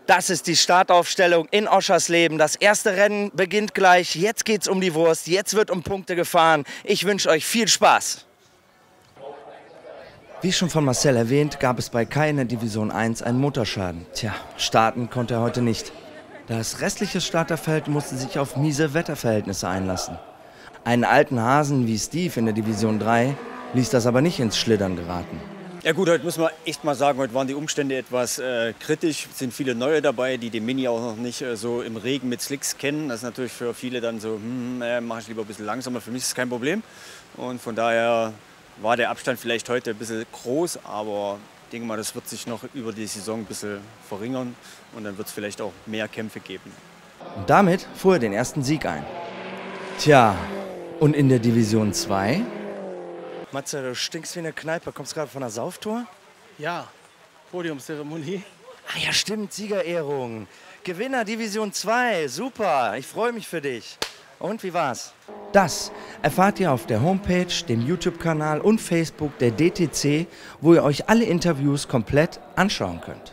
Das ist die Startaufstellung in Oschersleben. Das erste Rennen beginnt gleich. Jetzt geht's um die Wurst. Jetzt wird um Punkte gefahren. Ich wünsche euch viel Spaß. Wie schon von Marcel erwähnt, gab es bei Kai in der Division 1 einen Motorschaden. Tja, starten konnte er heute nicht. Das restliche Starterfeld musste sich auf miese Wetterverhältnisse einlassen. Einen alten Hasen wie Steve in der Division 3 ließ das aber nicht ins Schlittern geraten. Ja gut, heute muss man echt mal sagen, heute waren die Umstände etwas kritisch. Es sind viele Neue dabei, die den Mini auch noch nicht so im Regen mit Slicks kennen. Das ist natürlich für viele dann so, mache ich lieber ein bisschen langsamer. Für mich ist es kein Problem. Und von daher war der Abstand vielleicht heute ein bisschen groß, aber ich denke mal, das wird sich noch über die Saison ein bisschen verringern. Und dann wird es vielleicht auch mehr Kämpfe geben. Und damit fuhr er den ersten Sieg ein. Tja, und in der Division 2? Matze, du stinkst wie eine Kneipe. Kommst gerade von der Sauftour? Ja, Podiumszeremonie. Ah ja, stimmt, Siegerehrung. Gewinner Division 2, super, ich freue mich für dich. Und wie war's? Das erfahrt ihr auf der Homepage, dem YouTube-Kanal und Facebook der DTC, wo ihr euch alle Interviews komplett anschauen könnt.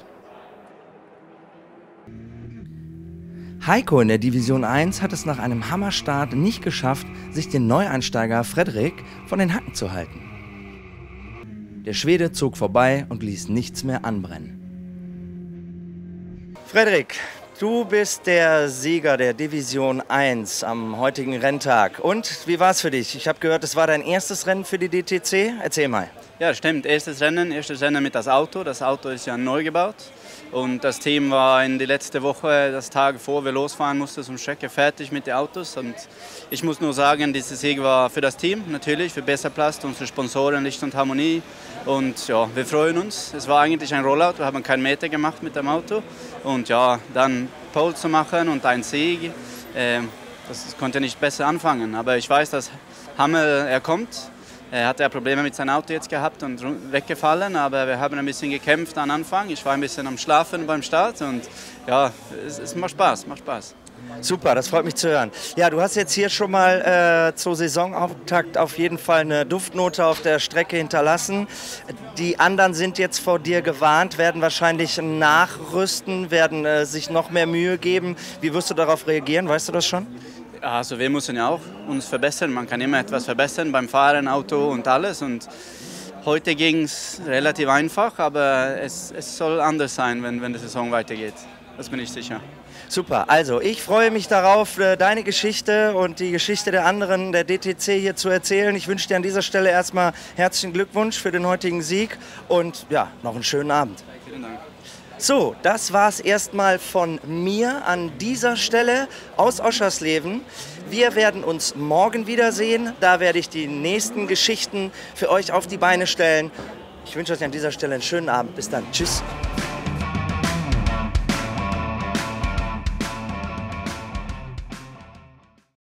Heiko in der Division 1 hat es nach einem Hammerstart nicht geschafft, sich den Neueinsteiger Frederik von den Hacken zu halten. Der Schwede zog vorbei und ließ nichts mehr anbrennen. Frederik, du bist der Sieger der Division 1 am heutigen Renntag. Und wie war es für dich? Ich habe gehört, es war dein erstes Rennen für die DTC. Erzähl mal. Ja, stimmt. Erstes Rennen mit das Auto. Das Auto ist ja neu gebaut. Und das Team war in die letzte Woche, das Tag bevor wir losfahren mussten, zum Strecke fertig mit den Autos. Und ich muss nur sagen, dieser Sieg war für das Team natürlich, für Besserplast, unsere Sponsoren Licht und Harmonie. Und ja, wir freuen uns. Es war eigentlich ein Rollout, wir haben keinen Meter gemacht mit dem Auto. Und ja, dann Pole zu machen und ein Sieg, das konnte nicht besser anfangen. Aber ich weiß, dass Hammel, er kommt. Er hatte ja Probleme mit seinem Auto jetzt gehabt und weggefallen, aber wir haben ein bisschen gekämpft am Anfang. Ich war ein bisschen am Schlafen beim Start und ja, es macht Spaß, macht Spaß. Super, das freut mich zu hören. Ja, du hast jetzt hier schon mal zur Saisonauftakt auf jeden Fall eine Duftnote auf der Strecke hinterlassen. Die anderen sind jetzt vor dir gewarnt, werden wahrscheinlich nachrüsten, werden sich noch mehr Mühe geben. Wie wirst du darauf reagieren? Weißt du das schon? Also wir müssen ja auch uns verbessern. Man kann immer etwas verbessern beim Fahren, Auto und alles. Und heute ging es relativ einfach, aber es soll anders sein, wenn die Saison weitergeht. Das bin ich sicher. Super, also ich freue mich darauf, deine Geschichte und die Geschichte der anderen der DTC hier zu erzählen. Ich wünsche dir an dieser Stelle erstmal herzlichen Glückwunsch für den heutigen Sieg und ja, noch einen schönen Abend. Vielen Dank. So, das war es erstmal von mir an dieser Stelle aus Oschersleben. Wir werden uns morgen wiedersehen. Da werde ich die nächsten Geschichten für euch auf die Beine stellen. Ich wünsche euch an dieser Stelle einen schönen Abend. Bis dann. Tschüss.